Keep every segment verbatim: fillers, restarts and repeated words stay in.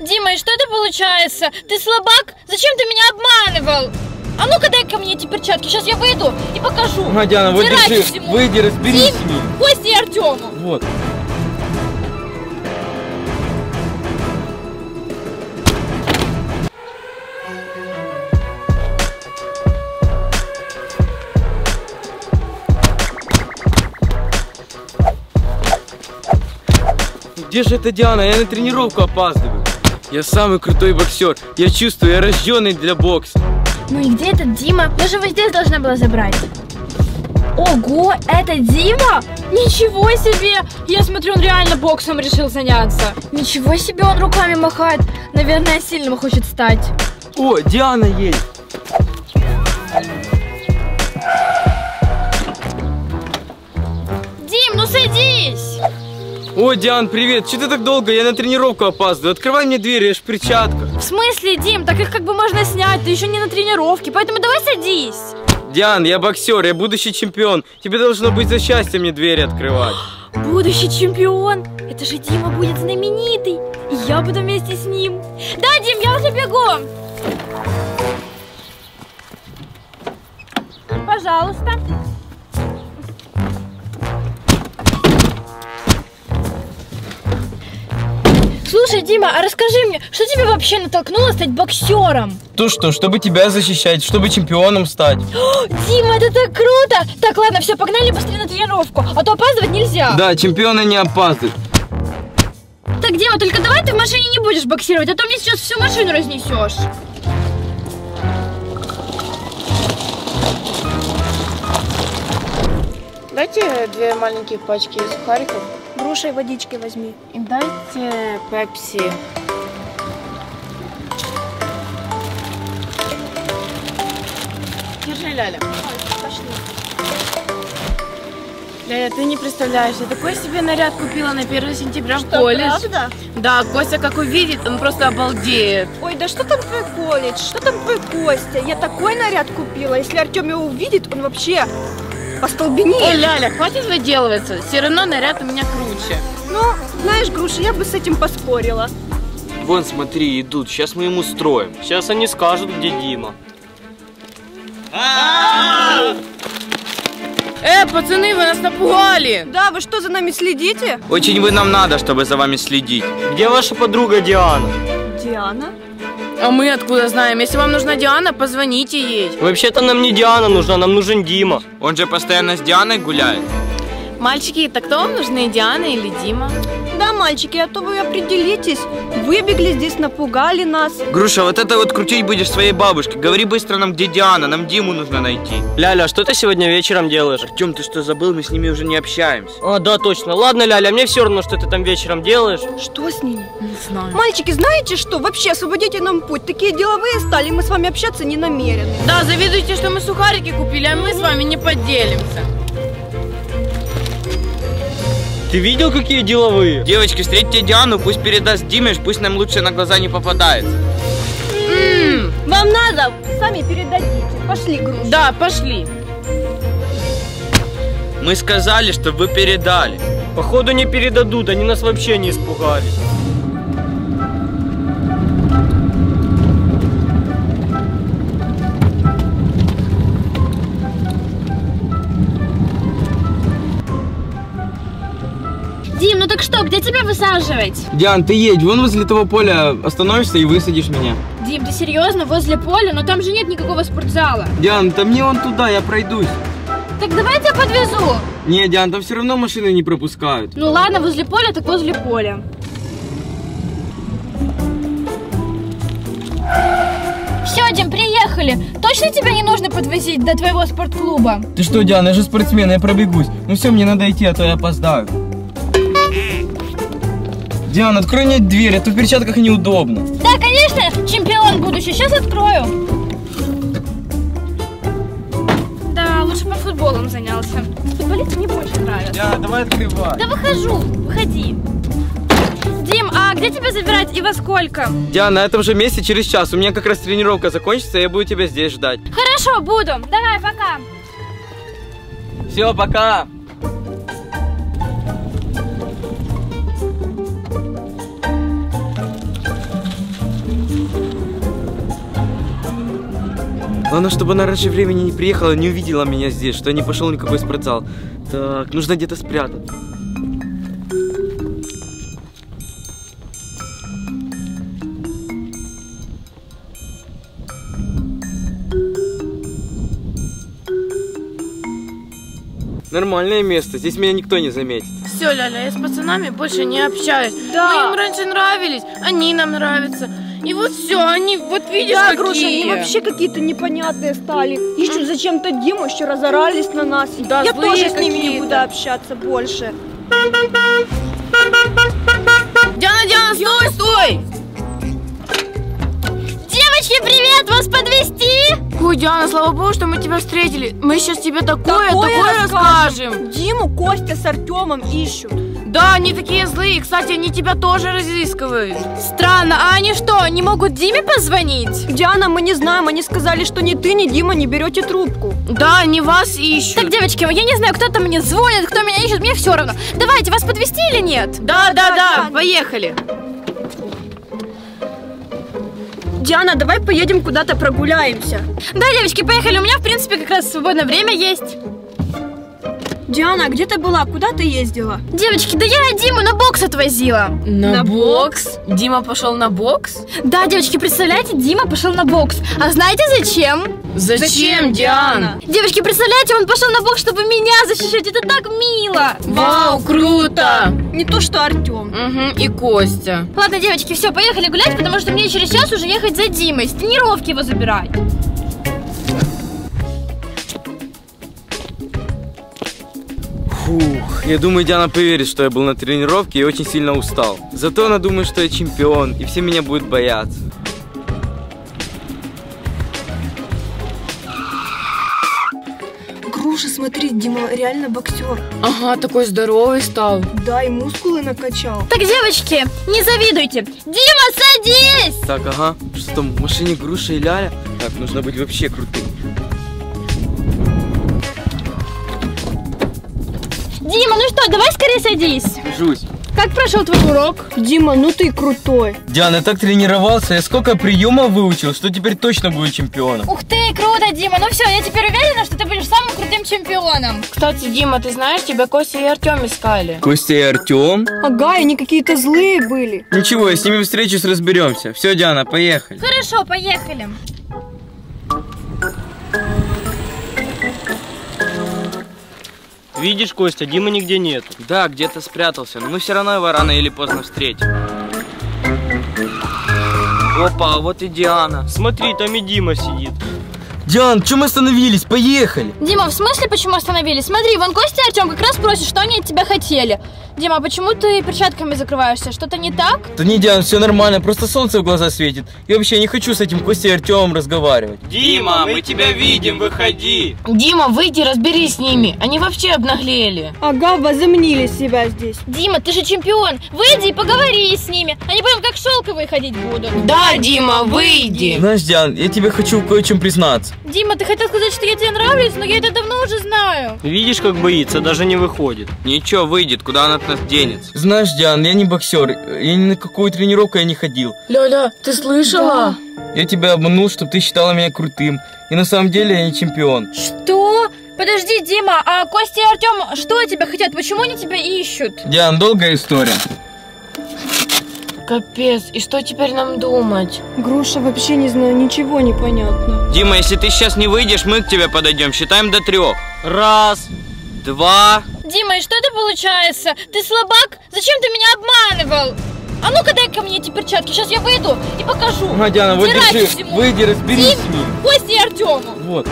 Дима, и что это получается? Ты слабак? Зачем ты меня обманывал? А ну-ка дай-ка мне эти перчатки, сейчас я выйду и покажу. Ну, Диана, вот держи, выйди, разберись с ним. Косте и Артему. Вот. Где же это Диана? Я на тренировку опаздываю. Я самый крутой боксер. Я чувствую, я рожденный для бокса. Ну и где этот Дима? Я же его здесь должна была забрать. Ого, это Дима? Ничего себе! Я смотрю, он реально боксом решил заняться. Ничего себе, он руками махает. Наверное, сильным хочет стать. О, Диана есть. Дим, ну садись! О, Диан, привет! Че ты так долго? Я на тренировку опаздываю. Открывай мне дверь, я ж в перчатках. В смысле, Дим? Так их как бы можно снять, ты еще не на тренировке, поэтому давай садись. Диан, я боксер, я будущий чемпион. Тебе должно быть за счастье мне двери открывать. Будущий чемпион? Это же Дима будет знаменитый. И я буду вместе с ним. Да, Дим, я уже бегу. Пожалуйста. Слушай, Дима, а расскажи мне, что тебя вообще натолкнуло стать боксером? То что, чтобы тебя защищать, чтобы чемпионом стать. О, Дима, это так круто! Так, ладно, все, погнали быстрее на тренировку, а то опаздывать нельзя. Да, чемпионы не опаздывают. Так, Дима, только давай ты в машине не будешь боксировать, а то мне сейчас всю машину разнесешь. Дайте две маленькие пачки сухариков. Грушей водички возьми. И дайте пепси. Держи, Ляля. Пошли. Ляля, ты не представляешь, я такой себе наряд купила на первое сентября в Что, колледж. правда? Да, Костя как увидит, он просто обалдеет. Ой, да что там твой колледж? Что там твой Костя? Я такой наряд купила. Если Артем его увидит, он вообще остолбенеет. Ой, Ляля, хватит выделываться. Все равно наряд у меня круче. Ну, знаешь, Груша, я бы с этим поспорила. Вон, смотри, идут. Сейчас мы им устроим. Сейчас они скажут, где Дима. Э, пацаны, вы нас напугали. Да, вы что, за нами следите? Очень вы нам надо, чтобы за вами следить. Где ваша подруга Диана? Диана? А мы откуда знаем? Если вам нужна Диана, позвоните ей. Вообще-то нам не Диана нужна, нам нужен Дима. Он же постоянно с Дианой гуляет. Мальчики, так кто вам нужны, Диана или Дима? Да, мальчики, а то вы определитесь. Выбегли здесь, напугали нас. Груша, вот это вот крутить будешь своей бабушке. Говори быстро нам, где Диана, нам Диму нужно найти. Ляля, что ты сегодня вечером делаешь? Артем, ты что, забыл? Мы с ними уже не общаемся. А, да, точно. Ладно, Ляля, мне все равно, что ты там вечером делаешь. Что с ними? Не знаю. Мальчики, знаете что? Вообще, освободите нам путь. Такие деловые стали, мы с вами общаться не намерены. Да, завидуйте, что мы сухарики купили, а мы с вами не поделимся. Ты видел, какие деловые? Девочки, встретите Диану, пусть передаст Диме, пусть нам лучше на глаза не попадает. М-м, Вам надо, сами передадите. Пошли, Груша. да, пошли. Мы сказали, чтобы вы передали. Походу не передадут, они нас вообще не испугались. Дим, ну так что, где тебя высаживать? Диан, ты едь, вон возле того поля остановишься и высадишь меня. Дим, ты серьезно? Возле поля? Но там же нет никакого спортзала. Диан, да мне вон туда, я пройдусь. Так давай я тебя подвезу. Не, Диан, там все равно машины не пропускают. Ну ладно, возле поля, так возле поля. Все, Дим, приехали. Точно тебя не нужно подвозить до твоего спортклуба? Ты что, Диан, я же спортсмен, я пробегусь. Ну все, мне надо идти, а то я опоздаю. Диан, открой мне дверь, а то в перчатках неудобно. Да, конечно, чемпион будущий. Сейчас открою. Да, лучше по футболу занялся. Футболисты мне больше нравятся. Диан, давай открывай. Да выхожу, выходи. Дим, а где тебя забирать и во сколько? Диан, на этом же месте через час. У меня как раз тренировка закончится, и я буду тебя здесь ждать. Хорошо, буду. Давай, пока. Все, пока. Главное, чтобы она раньше времени не приехала, не увидела меня здесь, что я не пошел никакой спортзал. Так, нужно где-то спрятать. Нормальное место, здесь меня никто не заметит. Все, Ляля, я с пацанами больше не общаюсь. Да. Мы им раньше нравились, они нам нравятся. И вот все, они, вот видишь, Да, какие. Груша, они вообще какие-то непонятные стали. Ищут зачем-то Диму, еще разорались на нас. Да, Я злые тоже с ними не какие-то. буду общаться больше. Диана, Диана, стой, стой! Девочки, привет! Вас подвезти? Ой, Диана, слава богу, что мы тебя встретили. Мы сейчас тебе такое, Такое такое расскажем. расскажем. Диму Костя с Артемом ищут. Да, они такие злые. Кстати, они тебя тоже разыскивают. Странно, а они что, не могут Диме позвонить? Диана, мы не знаем, они сказали, что ни ты, ни Дима не берете трубку. Да, они вас ищут. Так, девочки, я не знаю, кто там мне звонит, кто меня ищет, мне все равно. Давайте, вас подвезти или нет? Да, да, да, да. поехали. Диана, давай поедем куда-то прогуляемся. Да, девочки, поехали, у меня, в принципе, как раз свободное время есть. Диана, где ты была? Куда ты ездила? Девочки, да я Диму на бокс отвозила. На, На бокс? Дима пошел на бокс? Да, девочки, представляете, Дима пошел на бокс. А знаете зачем? Зачем, Зачем, Диана? Девочки, представляете, он пошел на бокс, чтобы меня защищать. Это так мило. Вау, круто! Не то, что Артем. Угу, и Костя. Ладно, девочки, все, поехали гулять, потому что мне через час уже ехать за Димой, с тренировки его забирать. Фух, я думаю, Диана поверит, что я был на тренировке и очень сильно устал. Зато она думает, что я чемпион, и все меня будут бояться. Груша, смотри, Дима реально боксер. Ага, такой здоровый стал. Да, и мускулы накачал. Так, девочки, не завидуйте. Дима, садись! Так, ага, что там, в машине Груша и Ляля? Так, нужно быть вообще крутым. Дима, ну что, давай скорее садись. Держусь. Как прошел твой урок? Дима, ну ты крутой. Диана, я так тренировался, я сколько приемов выучил, что теперь точно буду чемпионом. Ух ты, круто, Дима. Ну все, я теперь уверена, что ты будешь самым крутым чемпионом. Кстати, Дима, ты знаешь, тебя Костя и Артем искали. Костя и Артем? Ага, они какие-то злые были. Ничего, я с ними встречусь, разберемся. Все, Диана, поехали. Хорошо, поехали. Видишь, Костя, Димы нигде нет. Да, где-то спрятался, но мы все равно его рано или поздно встретим. Опа, вот и Диана. Смотри, там и Дима сидит. Диан, чем мы остановились? Поехали. Дима, в смысле, почему остановились? Смотри, вон Костя и Артем как раз просят, что они от тебя хотели. Дима, а почему ты перчатками закрываешься? Что-то не так? Да не, Диан, все нормально, просто солнце в глаза светит. Я вообще не хочу с этим Костей и Артемом разговаривать. Дима, мы тебя видим, выходи. Дима, выйди, разберись с ними. Они вообще обнаглели. Ага, возомнили себя здесь. Дима, ты же чемпион. Выйди и поговори с ними. Они потом как шелковые ходить будут. Да, Дима, выйди. Знаешь, Диан, я тебе хочу кое в чем признаться. Дима, ты хотел сказать, что я тебе нравлюсь, но я это давно уже знаю. Видишь, как боится, даже не выходит. Ничего, выйдет, куда она от нас денется. Знаешь, Диан, я не боксер, я ни на какую тренировку я не ходил. Ляля, ты слышала? Я тебя обманул, чтобы ты считала меня крутым. И на самом деле я не чемпион. Что? Подожди, Дима, а Костя и Артем что от тебя хотят? Почему они тебя ищут? Диан, долгая история. Капец, и что теперь нам думать? Груша, вообще не знаю, ничего не понятно. Дима, если ты сейчас не выйдешь, мы к тебе подойдем. Считаем до трех. Раз. Два. Дима, и что это получается? Ты слабак? Зачем ты меня обманывал? А ну-ка дай ко мне эти перчатки, сейчас я выйду и покажу. Ага, Диана, вот Втирай держи, всему. выйди, разберись Дим, с ним. Косте и Артему. Вот.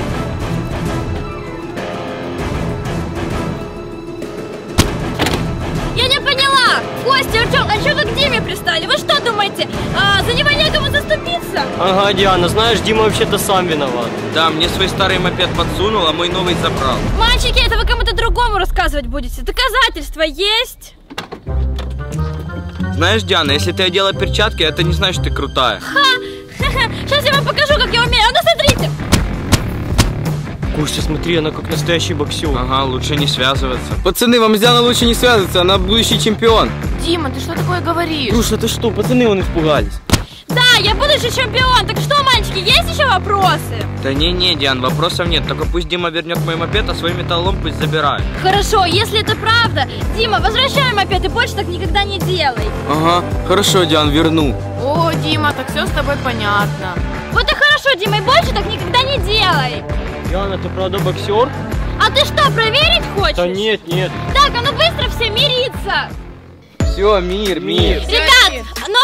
Я не поняла. Костя, Артем, а что вы к Диме пристали? Вы что думаете, а, за него некому заступиться? Ага, Диана, знаешь, Дима вообще-то сам виноват. Да, мне свой старый мопед подсунул, а мой новый забрал. Мальчики, это вы кому-то другому рассказывать будете. Доказательства есть? Знаешь, Диана, если ты одела перчатки, это не значит, что ты крутая. Сейчас я вам покажу, как я умею. А ну смотрите. Костя, смотри, она как настоящий боксер. Ага, лучше не связываться. Пацаны, вам с Дианой лучше не связываться, она будущий чемпион. Дима, ты что такое говоришь? Груша, ты что, пацаны вон испугались. Да, я будущий чемпион. Так что, мальчики, девочки, есть еще вопросы? Да не-не, Диан, вопросов нет. Только пусть Дима вернет мой мопед, а свой металлолом пусть забирает. Хорошо, если это правда, Дима, возвращай мопед и больше так никогда не делай. Ага, хорошо, Диан, верну. О, Дима, так все с тобой понятно. Вот и хорошо, Дима, и больше так никогда не делай. Диана, ты правда боксер? А ты что, проверить хочешь? Да нет, нет. Так, а ну быстро все мириться. Все, мир, мир. Ребят, ну